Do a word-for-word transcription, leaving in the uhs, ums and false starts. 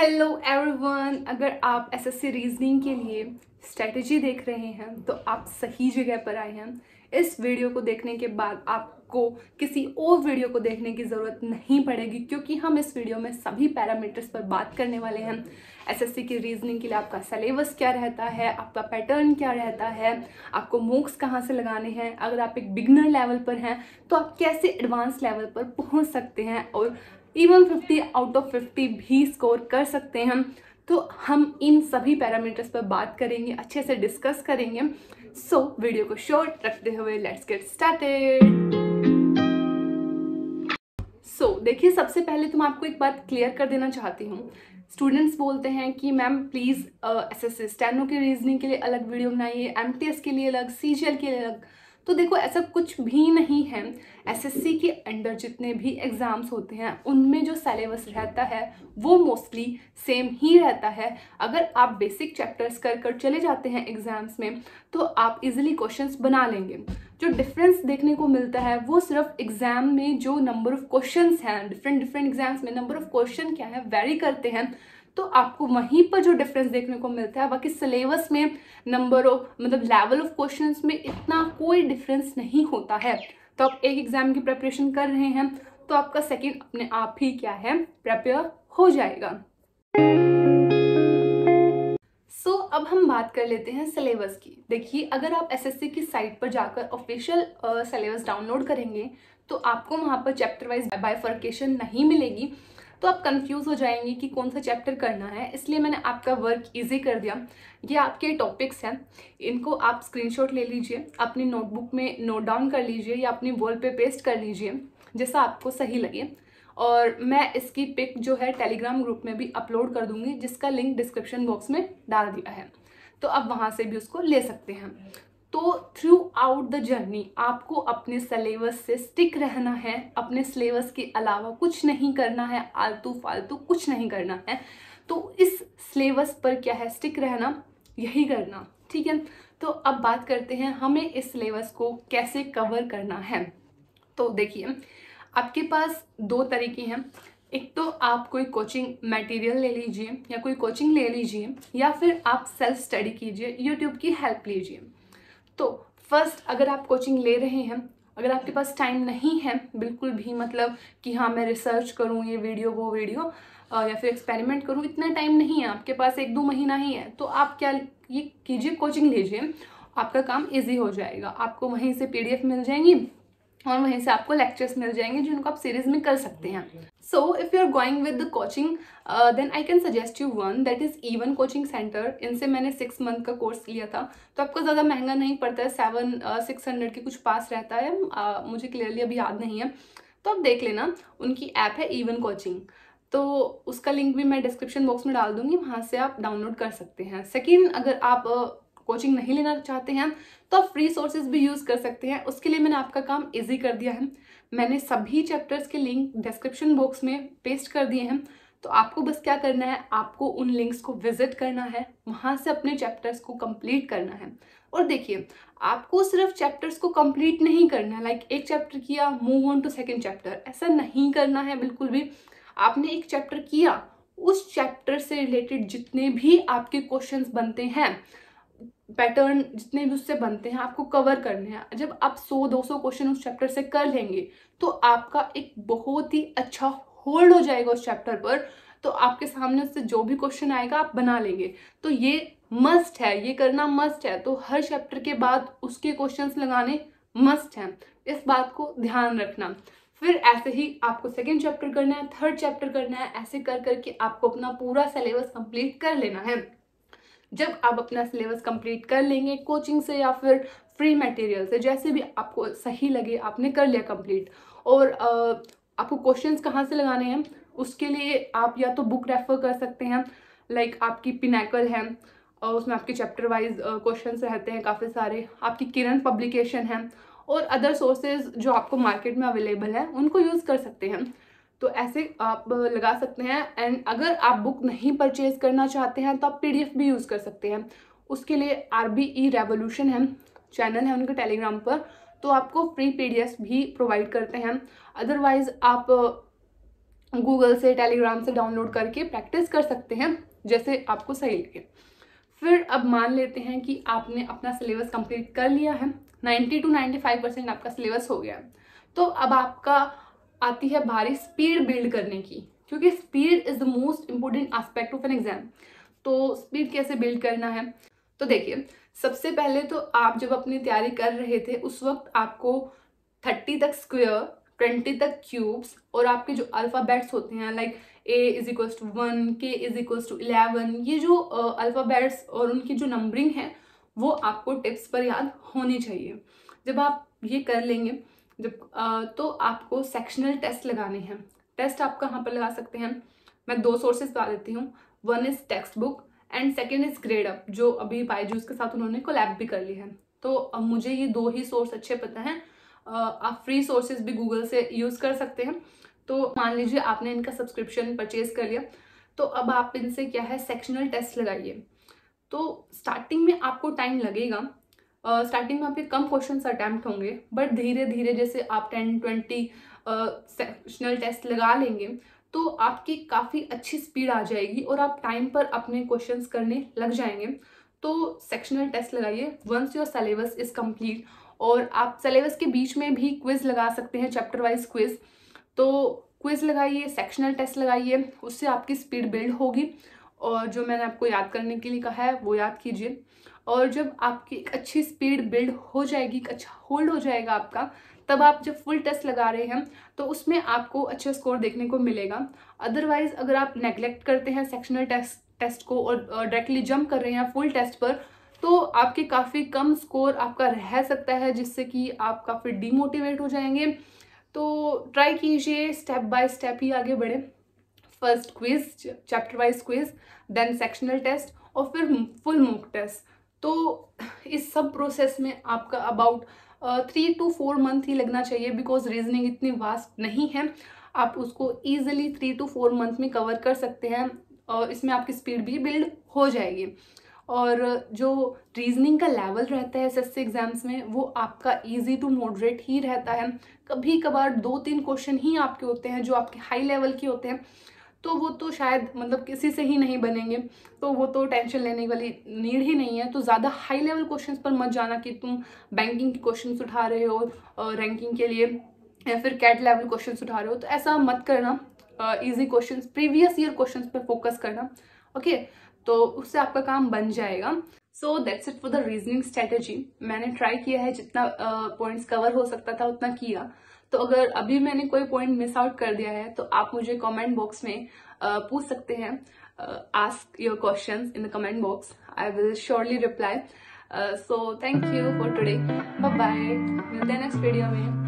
Hello everyone, अगर आप SSC reasoning के लिए स्ट्रेटजी देख रहे हैं तो आप सही जगह पर आए हैं। इस वीडियो को देखने के बाद आपको किसी और वीडियो को देखने की ज़रूरत नहीं पड़ेगी, क्योंकि हम इस वीडियो में सभी पैरामीटर्स पर बात करने वाले हैं। एसएससी की रीजनिंग के लिए आपका सिलेबस क्या रहता है, आपका पैटर्न क्या रहता है, आपको मोक्स कहाँ से लगाने हैं, अगर आप एक बिगनर लेवल पर हैं तो आप कैसे एडवांस लेवल पर पहुँच सकते हैं और even fifty out of fifty भी स्कोर कर सकते हैं। तो हम इन सभी पैरामीटर्स पर बात करेंगे, अच्छे से डिस्कस करेंगे। सो so, वीडियो को शॉर्ट रखते हुए लेट्स गेट स्टार्टेड। सो देखिए, सबसे पहले तो मैं आपको एक बात क्लियर कर देना चाहती हूँ। स्टूडेंट्स बोलते हैं कि मैम प्लीज़ एसएससी स्टेनो के रीजनिंग के लिए अलग वीडियो बनाइए, एमटीएस के लिए अलग, सीजीएल के लिए अलग। तो देखो, ऐसा कुछ भी नहीं है। एसएससी के अंडर जितने भी एग्ज़ाम्स होते हैं उनमें जो सिलेबस रहता है वो मोस्टली सेम ही रहता है। अगर आप बेसिक चैप्टर्स कर कर चले जाते हैं एग्ज़ाम्स में तो आप इजीली क्वेश्चंस बना लेंगे। जो डिफरेंस देखने को मिलता है वो सिर्फ एग्ज़ाम में जो नंबर ऑफ क्वेश्चंस हैं, डिफरेंट डिफरेंट एग्जाम्स में नंबर ऑफ क्वेश्चन क्या है वेरी करते हैं, तो आपको वहीं पर जो डिफरेंस देखने को मिलता है। बाकी सिलेबस में नंबर ऑफ मतलब लेवल ऑफ क्वेश्चंस में इतना कोई डिफरेंस नहीं होता है। तो आप एक एग्जाम की प्रिपरेशन कर रहे हैं तो आपका सेकंड अपने आप ही क्या है, प्रिपेयर हो जाएगा। सो so, अब हम बात कर लेते हैं सिलेबस की। देखिए, अगर आप एसएससी की साइट पर जाकर ऑफिशियल सिलेबस डाउनलोड करेंगे तो आपको वहाँ पर चैप्टर वाइज बाइफर्केशन नहीं मिलेगी, तो आप कंफ्यूज हो जाएंगे कि कौन सा चैप्टर करना है। इसलिए मैंने आपका वर्क इजी कर दिया। ये आपके टॉपिक्स हैं, इनको आप स्क्रीनशॉट ले लीजिए, अपनी नोटबुक में नोट डाउन कर लीजिए या अपनी वॉल पे पेस्ट कर लीजिए, जैसा आपको सही लगे। और मैं इसकी पिक जो है टेलीग्राम ग्रुप में भी अपलोड कर दूंगी, जिसका लिंक डिस्क्रिप्शन बॉक्स में डाल दिया है, तो आप वहाँ से भी उसको ले सकते हैं। तो थ्रू आउट द जर्नी आपको अपने सिलेबस से स्टिक रहना है, अपने सिलेबस के अलावा कुछ नहीं करना है, आलतू फालतू कुछ नहीं करना है। तो इस सिलेबस पर क्या है, स्टिक रहना, यही करना, ठीक है। तो अब बात करते हैं हमें इस सिलेबस को कैसे कवर करना है। तो देखिए, आपके पास दो तरीके हैं। एक तो आप कोई कोचिंग मटेरियल ले लीजिए या कोई कोचिंग ले लीजिए, या फिर आप सेल्फ स्टडी कीजिए, यूट्यूब की हेल्प लीजिए। तो फर्स्ट, अगर आप कोचिंग ले रहे हैं, अगर आपके पास टाइम नहीं है बिल्कुल भी, मतलब कि हाँ मैं रिसर्च करूँ, ये वीडियो वो वीडियो या फिर एक्सपेरिमेंट करूँ, इतना टाइम नहीं है आपके पास, एक दो महीना ही है, तो आप क्या ये कीजिए, कोचिंग लीजिए, आपका काम इजी हो जाएगा। आपको वहीं से पीडीएफ मिल जाएंगी और वहीं से आपको लेक्चर्स मिल जाएंगे जिनको आप सीरीज में कर सकते हैं। So if you are going with the coaching then I can suggest you one, that is even coaching centre. इनसे मैंने सिक्स मंथ का कोर्स लिया था, तो आपको ज़्यादा महंगा नहीं पड़ता है, सेवन सिक्स हंड्रेड के कुछ पास रहता है, uh, मुझे क्लियरली अभी याद नहीं है, तो आप देख लेना। उनकी ऐप है इवन कोचिंग, तो उसका लिंक भी मैं डिस्क्रिप्शन बॉक्स में डाल दूंगी, वहाँ से आप डाउनलोड कर सकते हैं। सेकेंड, अगर आप कोचिंग uh, नहीं लेना चाहते हैं तो आप फ्री सोर्सेज भी यूज़ कर सकते हैं। उसके लिए मैंने आपका काम इजी कर दिया है, मैंने सभी चैप्टर्स के लिंक डिस्क्रिप्शन बॉक्स में पेस्ट कर दिए हैं। तो आपको बस क्या करना है, आपको उन लिंक्स को विजिट करना है, वहाँ से अपने चैप्टर्स को कंप्लीट करना है। और देखिए, आपको सिर्फ चैप्टर्स को कंप्लीट नहीं करना है, लाइक एक चैप्टर किया move on to second chapter, ऐसा नहीं करना है बिल्कुल भी। आपने एक चैप्टर किया, उस चैप्टर से रिलेटेड जितने भी आपके क्वेश्चंस बनते हैं, पैटर्न जितने भी उससे बनते हैं, आपको कवर करने हैं। जब आप सौ दो सौ क्वेश्चन उस चैप्टर से कर लेंगे तो आपका एक बहुत ही अच्छा होल्ड हो जाएगा उस चैप्टर पर, तो आपके सामने उससे जो भी क्वेश्चन आएगा आप बना लेंगे। तो ये मस्ट है, ये करना मस्ट है। तो हर चैप्टर के बाद उसके क्वेश्चंस लगाने मस्ट हैं, इस बात को ध्यान रखना। फिर ऐसे ही आपको सेकेंड चैप्टर करना है, थर्ड चैप्टर करना है, ऐसे कर करके आपको अपना पूरा सिलेबस कंप्लीट कर लेना है। जब आप अपना सिलेबस कंप्लीट कर लेंगे कोचिंग से या फिर फ्री मटेरियल से, जैसे भी आपको सही लगे, आपने कर लिया कंप्लीट, और आ, आपको क्वेश्चंस कहाँ से लगाने हैं उसके लिए आप या तो बुक रेफर कर सकते हैं, लाइक आपकी पिनाकल है, और उसमें आपके चैप्टर वाइज क्वेश्चंस रहते हैं काफ़ी सारे, आपकी किरण पब्लिकेशन है, और अदर सोर्सेज जो आपको मार्केट में अवेलेबल है उनको यूज़ कर सकते हैं। तो ऐसे आप लगा सकते हैं। एंड अगर आप बुक नहीं परचेज करना चाहते हैं तो आप पीडीएफ भी यूज़ कर सकते हैं। उसके लिए आरबीई रेवोल्यूशन है, चैनल है उनके टेलीग्राम पर, तो आपको फ्री पीडीएफ भी प्रोवाइड करते हैं। अदरवाइज आप गूगल से, टेलीग्राम से डाउनलोड करके प्रैक्टिस कर सकते हैं जैसे आपको सही लगे। फिर अब मान लेते हैं कि आपने अपना सिलेबस कंप्लीट कर लिया है, ninety two ninety five percent आपका सिलेबस हो गया है। तो अब आपका आती है बारी स्पीड बिल्ड करने की, क्योंकि speed is the most important aspect of an exam. तो स्पीड कैसे बिल्ड करना है, तो देखिए सबसे पहले तो आप जब अपनी तैयारी कर रहे थे उस वक्त आपको थर्टी तक स्क्वायर, ट्वेंटी तक क्यूब्स और आपके जो अल्फ़ाबेट्स होते हैं like A is equals to one, K is equals to eleven, ये जो अल्फ़ाबेट्स और उनकी जो नंबरिंग है वो आपको टिप्स पर याद होनी चाहिए। जब आप ये कर लेंगे जब uh, तो आपको सेक्शनल टेस्ट लगाने हैं। टेस्ट आप कहाँ पर लगा सकते हैं, मैं दो सोर्सेज बता देती हूँ। One is text book and second is Gradeup, जो अभी बायजूस के साथ उन्होंने कोलैब भी कर ली है। तो अब मुझे ये दो ही सोर्स अच्छे पता हैं। आप फ्री सोर्सेज भी गूगल से यूज़ कर सकते हैं। तो मान लीजिए आपने इनका सब्सक्रिप्शन परचेज कर लिया, तो अब आप इनसे क्या है सेक्शनल टेस्ट लगाइए। तो स्टार्टिंग में आपको टाइम लगेगा, स्टार्टिंग uh, में आपके कम क्वेश्चन अटैम्प्ट होंगे, बट धीरे धीरे जैसे आप टेन ट्वेंटी सेक्शनल टेस्ट लगा लेंगे तो आपकी काफ़ी अच्छी स्पीड आ जाएगी और आप टाइम पर अपने क्वेश्चंस करने लग जाएंगे। तो सेक्शनल टेस्ट लगाइए once your syllabus is complete. और आप सिलेबस के बीच में भी क्विज लगा सकते हैं, चैप्टर वाइज क्विज। तो क्विज लगाइए, सेक्शनल टेस्ट लगाइए, उससे आपकी स्पीड बिल्ड होगी। और जो मैंने आपको याद करने के लिए कहा है वो याद कीजिए। और जब आपकी एक अच्छी स्पीड बिल्ड हो जाएगी, एक अच्छा होल्ड हो जाएगा आपका, तब आप जब फुल टेस्ट लगा रहे हैं तो उसमें आपको अच्छा स्कोर देखने को मिलेगा। अदरवाइज अगर आप नेग्लेक्ट करते हैं सेक्शनल टेस्ट टेस्ट को और डायरेक्टली जंप कर रहे हैं फुल टेस्ट पर, तो आपके काफ़ी कम स्कोर आपका रह सकता है, जिससे कि आप काफ़ी डिमोटिवेट हो जाएंगे। तो ट्राई कीजिए स्टेप बाय स्टेप ही आगे बढ़े। First quiz, chapter wise quiz, then sectional test और फिर फुल मॉक टेस्ट। तो इस सब प्रोसेस में आपका about three two four month ही लगना चाहिए, बिकॉज रीजनिंग इतनी वास्ट नहीं है। आप उसको easily three two four month में कवर कर सकते हैं और इसमें आपकी स्पीड भी बिल्ड हो जाएगी। और जो रीजनिंग का लेवल रहता है एसएससी एग्जाम्स में वो आपका इजी टू मॉडरेट ही रहता है। कभी कभार दो तीन क्वेश्चन ही आपके होते हैं जो आपके हाई लेवल के होते हैं, तो वो तो शायद मतलब किसी से ही नहीं बनेंगे, तो वो तो टेंशन लेने वाली नीड ही नहीं है। तो ज़्यादा हाई लेवल क्वेश्चंस पर मत जाना कि तुम बैंकिंग के क्वेश्चंस उठा रहे हो रैंकिंग के लिए या फिर कैट लेवल क्वेश्चंस उठा रहे हो, तो ऐसा मत करना। Easy questions, previous year questions पर फोकस करना, ओके okay? तो उससे आपका काम बन जाएगा। So that's it for the reasoning strategy. मैंने ट्राई किया है, जितना पॉइंट्स uh, कवर हो सकता था उतना किया। तो अगर अभी मैंने कोई पॉइंट मिस आउट कर दिया है तो आप मुझे कमेंट बॉक्स में uh, पूछ सकते हैं। Ask your questions in the comment box, I will surely reply. So thank you for today, bye bye, मिलते हैं नेक्स्ट वीडियो में।